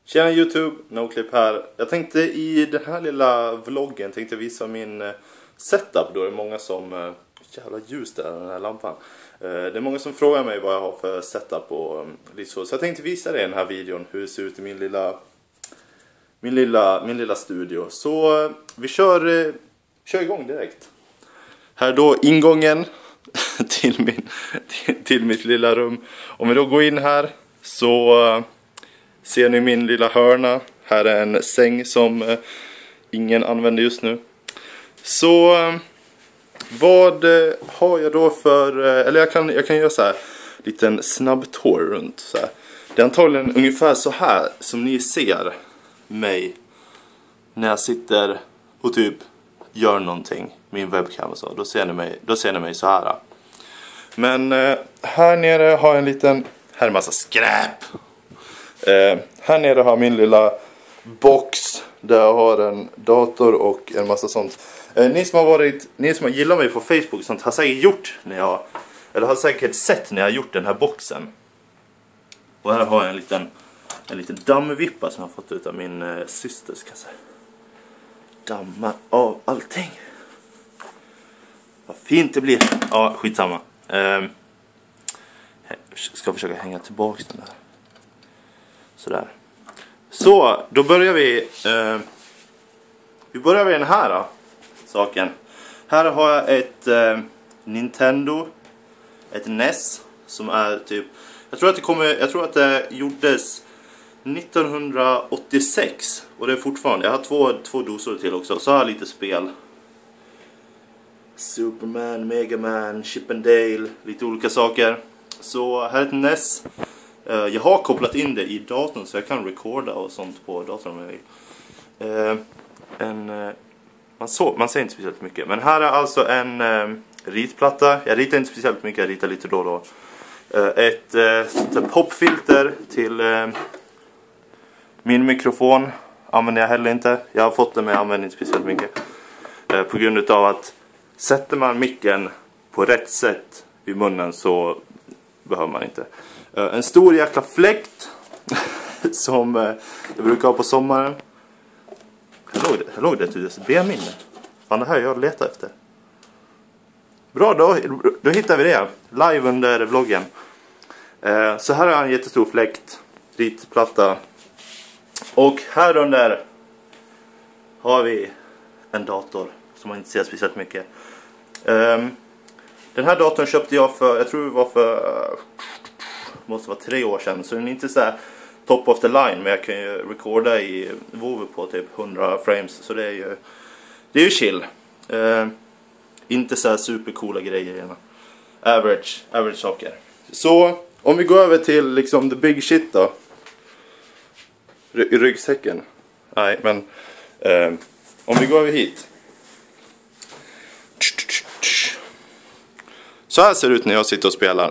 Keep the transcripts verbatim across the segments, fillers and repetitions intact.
Tjena YouTube, NoClip här. Jag tänkte i den här lilla vloggen tänkte visa min setup. Då är det många som... Jävla ljus där, den här lampan. Det är många som frågar mig vad jag har för setup och lite så. Så jag tänkte visa dig i den här videon hur det ser ut i min lilla... Min lilla, min lilla studio. Så vi kör, kör igång direkt. Här då ingången till, min, till, till mitt lilla rum. Om vi då går in här så... Ser ni min lilla hörna? Här är en säng som eh, ingen använder just nu. Så eh, vad eh, har jag då för... Eh, eller jag kan, jag kan göra så här. Liten snabb tour runt. Så här. Det är antagligen ungefär så här som ni ser mig. När jag sitter och typ gör någonting. Min webcam och så. Då ser ni mig, då ser ni mig så här. Men eh, här nere har jag en liten... Här är en massa skräp. Eh, här nere har min lilla box där jag har en dator och en massa sånt. Eh, ni som har varit, ni som har gillat mig på Facebook sånt har säkert gjort när jag, eller har säkert sett när jag har gjort den här boxen. Och här har jag en liten, en liten dammvippa som jag har fått ut av min eh, syster, ska jag säga. Damma av allting. Vad fint det blir. Ja, skitsamma. Eh, jag ska försöka hänga tillbaka den där. Sådär. Så, då börjar vi eh, Vi börjar med den här då, saken. Här har jag ett eh, Nintendo, ett N E S som är typ, jag tror att det kommer, jag tror att det gjordes nittonhundraåttiosex och det är fortfarande, jag har två, två dosor till också, så har jag lite spel. Superman, Mega Man, Chip and Dale, lite olika saker. Så här är ett N E S. Jag har kopplat in det i datorn så jag kan recorda och sånt på datorn om jag vill. Uh, en, uh, man, så, man ser inte speciellt mycket. Men här är alltså en uh, ritplatta. Jag ritar inte speciellt mycket, jag ritar lite då och då. Uh, ett uh, popfilter till uh, min mikrofon använder jag heller inte. Jag har fått det men jag använder inte speciellt mycket. Uh, på grund av att sätter man micken på rätt sätt vid munnen så behöver man inte. En stor jäkla fläkt som jag brukar ha på sommaren. Här låg det, här låg det ett U S B-minne. Fan, det här jag letar efter. Bra, då, då hittar vi det. Live under vloggen. Så här har en jättestor fläkt. Ritplatta. Och här under har vi en dator som man inte ser speciellt mycket. Den här datorn köpte jag för, jag tror det var för... måste vara tre år sedan. Så den är inte så här top of the line. Men jag kan ju recorda i WoW på typ hundra frames. Så det är ju, det är ju chill. Uh, inte så här supercoola grejer gärna. Average, average saker. Så om vi går över till liksom the big shit då. R ryggsäcken. Nej men uh, om vi går över hit. Så här ser det ut när jag sitter och spelar.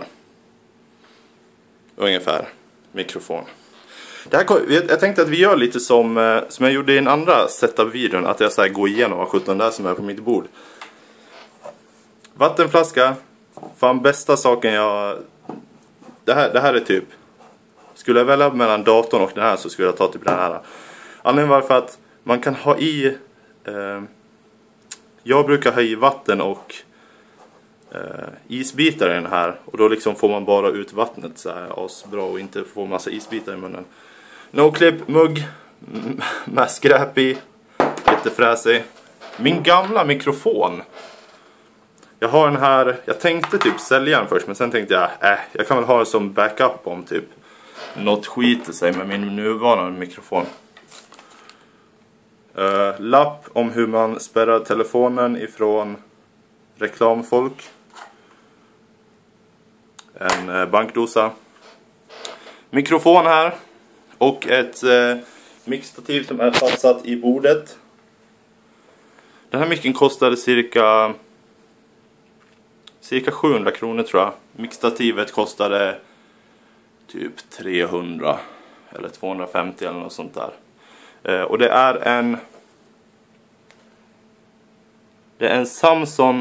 Ungefär. Mikrofon. Det här, jag tänkte att vi gör lite som, som jag gjorde i en andra setup-videon. Att jag så här går igenom vad sjutton där som är på mitt bord. Vattenflaska. Fan bästa saken jag... Det här, det här är typ... Skulle jag välja mellan datorn och den här så skulle jag ta typ den här. Anledningen varför att man kan ha i... Eh, jag brukar ha i vatten och... Uh, isbitar i den här. Och då liksom får man bara ut vattnet så här asbra och inte få massa isbitar i munnen. NoClip mugg med skräp i. Jättefräsig. Min gamla mikrofon. Jag har den här. Jag tänkte typ sälja den först. Men sen tänkte jag äh, jag kan väl ha det som backup om typ något skiter sig med min nuvarande mikrofon. uh, Lapp om hur man spärrar telefonen ifrån reklamfolk. En bankdosa. Mikrofon här. Och ett eh, mixtativ som är fastsatt i bordet. Den här micken kostade cirka cirka sjuhundra kronor tror jag. Mixtativet kostade typ trehundra eller tvåhundrafemtio eller något sånt där. Eh, och det är en Det är en Samsung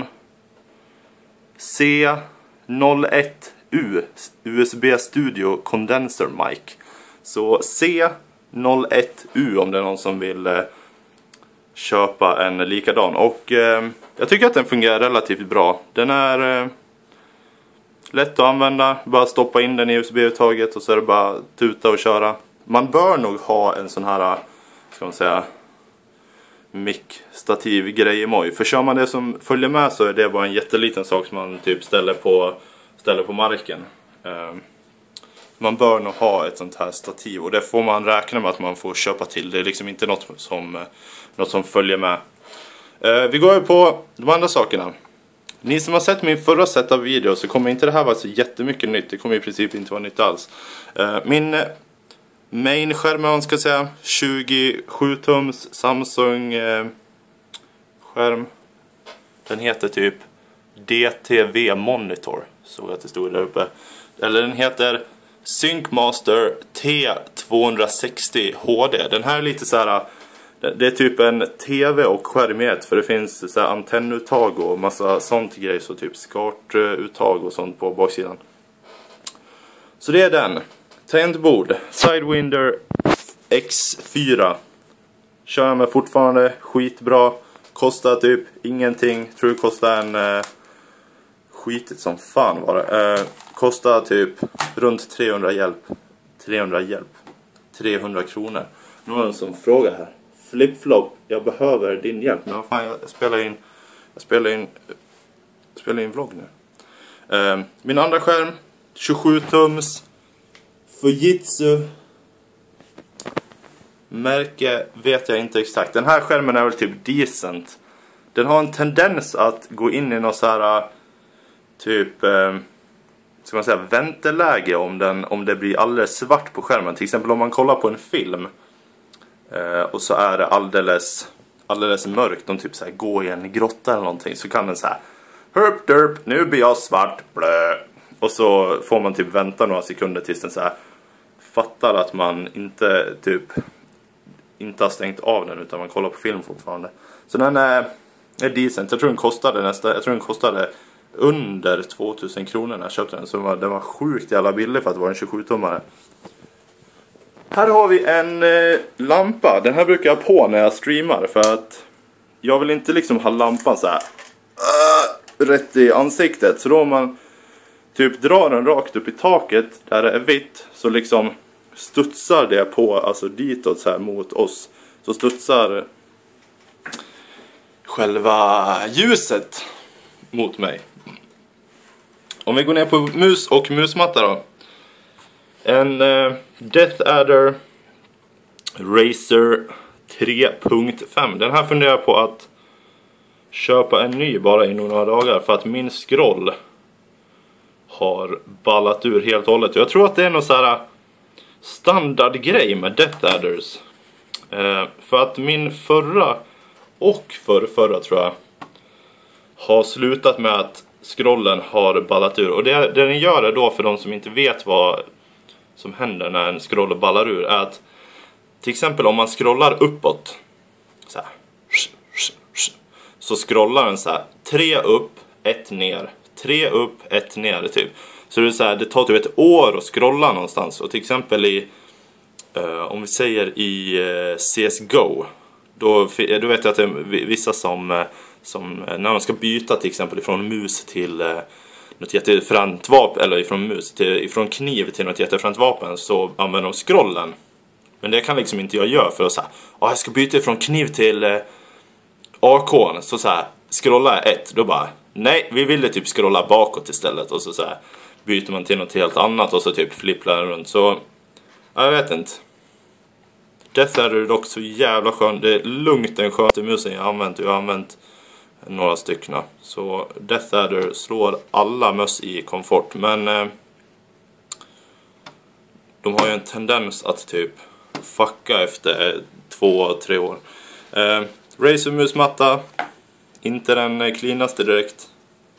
C noll ett U U S B Studio Condenser Mic. Så C noll ett U om det är någon som vill eh, köpa en likadan. Och eh, jag tycker att den fungerar relativt bra. Den är eh, lätt att använda. Bara stoppa in den i U S B-uttaget och så är det bara tuta och köra. Man bör nog ha en sån här, ska man säga, mic-stativ grej i moj. För kör man det som följer med så är det bara en jätteliten sak som man typ ställer på, ställer på marken. Eh, man bör nog ha ett sånt här stativ. Och det får man räkna med att man får köpa till. Det är liksom inte något som, något som följer med. Eh, vi går ju på de andra sakerna. Ni som har sett min förra set av video så kommer inte det här vara så jättemycket nytt. Det kommer i princip inte vara nytt alls. Eh, min main-skärm, man ska säga, tjugosju tums Samsung eh, skärm. Den heter typ D T V Monitor. Såg att det stod där uppe. Eller den heter SyncMaster T tvåhundrasextio H D. Den här är lite så här. Det är typ en tv och skärm i ett, för det finns så här antennuttag och massa sånt grejer, så typ skartuttag och sånt på baksidan. Så det är den. Tangentbord Sidewinder X fyra. Kör med fortfarande skitbra. Kostar typ ingenting. Tror det kostar en eh, skitigt som fan var det. Eh, kostar typ runt trehundra hjälp. trehundra hjälp. trehundra kronor. Någon som frågar här. Flip-flop, jag behöver din hjälp. Men vad fan, jag spelar in jag spelar in jag spelar in vlogg nu. Eh, min andra skärm tjugosju tums Fujitsu. Märke vet jag inte exakt. Den här skärmen är väl typ decent. Den har en tendens att gå in i något så här typ eh, ska man säga vänteläge om den om det blir alldeles svart på skärmen. Till exempel om man kollar på en film eh, och så är det alldeles alldeles mörkt, de typ så här går i en grotta eller någonting, så kan den så här herp derp, nu blir jag svart, blö. Och så får man typ vänta några sekunder tills den så här fattar att man inte typ inte har stängt av den utan man kollar på film fortfarande. Så den är, är decent. Jag tror den kostade nästa, jag tror den kostade under tvåtusen kronor när jag köpte den. Så den var, den var sjukt jävla billig för att vara en tjugosju tummare. Här har vi en eh, lampa. Den här brukar jag ha på när jag streamar, för att jag vill inte liksom ha lampan så här uh, rätt i ansiktet. Så då om man typ drar den rakt upp i taket där det är vitt, så liksom studsar det på, alltså ditåt så här mot oss, så studsar själva ljuset mot mig. Om vi går ner på mus och musmatta då. En eh, Death Adder Razer tre punkt fem. Den här funderar jag på att köpa en ny bara i några dagar, för att min scroll har ballat ur helt och hållet. Jag tror att det är någon så här standardgrej med Death Adders. Eh, för att min förra och för förra tror jag har slutat med att scrollen har ballat ur. Och det, det den gör är då, för de som inte vet vad som händer när en scroll ballar ur, är att till exempel om man scrollar uppåt så här, så scrollar den så här tre upp, ett ner, tre upp, ett ner typ. Så det är så här, det tar typ ett år att scrolla någonstans. Och till exempel i uh, om vi säger i uh, C S G O, då, då vet jag att det är vissa som, uh, som uh, när de ska byta till exempel ifrån mus till uh, något jättefränt vapen, eller ifrån mus till, ifrån kniv till något jättefränt vapen, så använder de scrollen. Men det kan liksom inte jag göra, för att säga, ah, jag ska byta ifrån kniv till uh, A K, så så här scrolla ett, då bara nej, vi ville typ scrolla bakåt istället, och så så här byter man till något helt annat och så typ flipplar den runt. Så jag vet inte. Death Adder är dock så jävla skön. Det är lugnt den skönaste musen jag har använt. Jag har använt några stycken. Så Death Adder slår alla möss i komfort. Men eh, de har ju en tendens att typ fucka efter två, tre år. Eh, Razer musmatta. Inte den cleanaste direkt.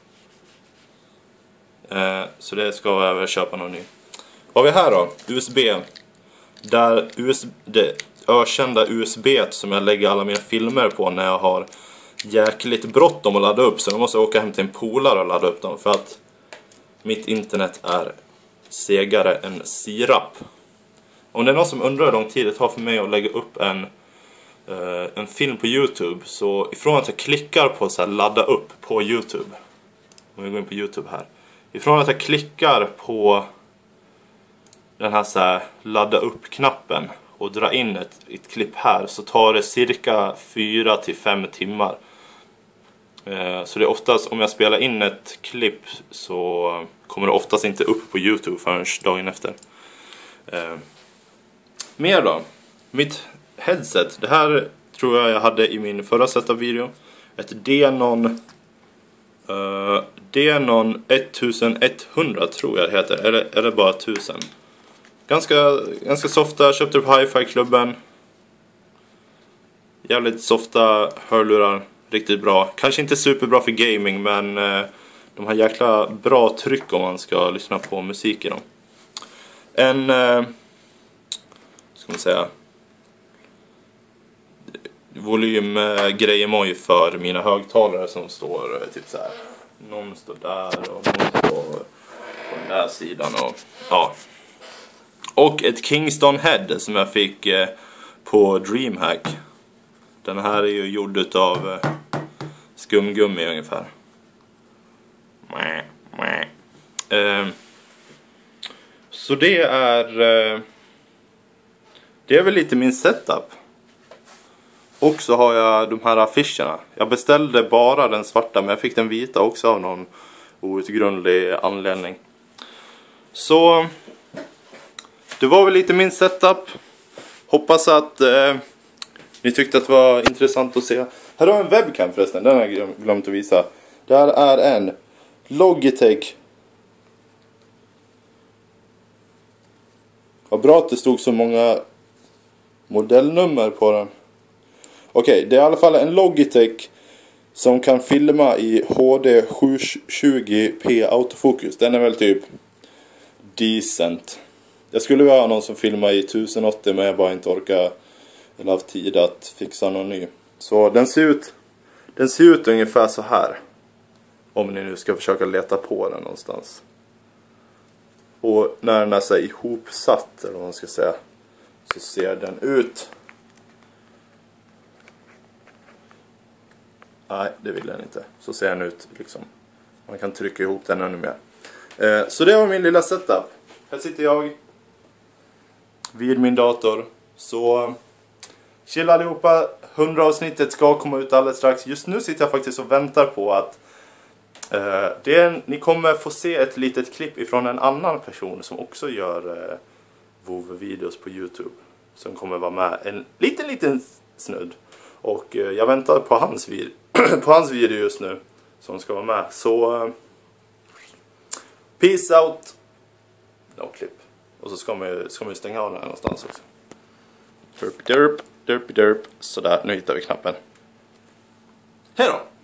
Eh, så det ska jag väl köpa någon ny. Vad har vi här då? U S B. Där U S B, det ökända U S B som jag lägger alla mina filmer på när jag har jäkligt bråttom att ladda upp. Så jag måste åka hem till en polare och ladda upp dem, för att mitt internet är segare än sirap. Om det är någon som undrar hur lång tid det tar för mig att lägga upp en, uh, en film på YouTube, så ifrån att jag klickar på så här, ladda upp på YouTube, om vi går in på YouTube här, ifrån att jag klickar på den här, så här ladda upp-knappen och dra in ett, ett klipp här, så tar det cirka fyra till fem timmar. Uh, så det är oftast, om jag spelar in ett klipp så kommer det oftast inte upp på YouTube förrän dagen efter. Uh, Mer då. Mitt headset. Det här tror jag jag hade i min förra setup-video. Ett Denon uh, Denon elva hundra tror jag det heter. Eller är det bara tusen? Ganska, ganska softa. Köpte det på Hi-Fi-klubben. Jävligt softa hörlurar. Riktigt bra. Kanske inte superbra för gaming, men uh, de har jäkla bra tryck om man ska lyssna på musik i dem. En... Uh, ska man säga volymgrejer för mina högtalare som står typ så här. Någon står där och någon står på den där sidan och ja. Och ett Kingston Head som jag fick eh, på DreamHack. Den här är ju gjord utav eh, skumgummi ungefär. Eh, så det är eh, det är väl lite min setup. Och så har jag de här affischerna. Jag beställde bara den svarta, men jag fick den vita också av någon outgrundlig anledning. Så det var väl lite min setup. Hoppas att eh, ni tyckte att det var intressant att se. Här har jag en webcam förresten, den har jag glömt att visa. Där är en Logitech. Vad bra att det stod så många modellnummer på den. Okej, okay, det är i alla fall en Logitech som kan filma i H D sjuhundratjugo p autofokus. Den är väl typ decent. Jag skulle vilja ha någon som filmar i tusen åttio, men jag bara inte orkar eller haft tid att fixa någon ny. Så den ser ut den ser ut ungefär så här. Om ni nu ska försöka leta på den någonstans. Och när den är så här ihopsatt, eller vad man ska säga, så ser den ut. Nej, det vill den inte. Så ser den ut liksom. Man kan trycka ihop den ännu mer. Eh, så det var min lilla setup. Här sitter jag vid min dator. Så chill allihopa. hundra avsnittet ska komma ut alldeles strax. Just nu sitter jag faktiskt och väntar på att eh, det är, ni kommer få se ett litet klipp ifrån en annan person som också gör eh, WoW-videos på YouTube. Som kommer vara med en liten, liten snudd. Och eh, jag väntar på hans, vid på hans video just nu som ska vara med. Så eh, peace out. No klipp. Och så ska man, ska man stänga av den här någonstans också. Derp, derp, derp, derp. Sådär, nu hittar vi knappen. Hej då!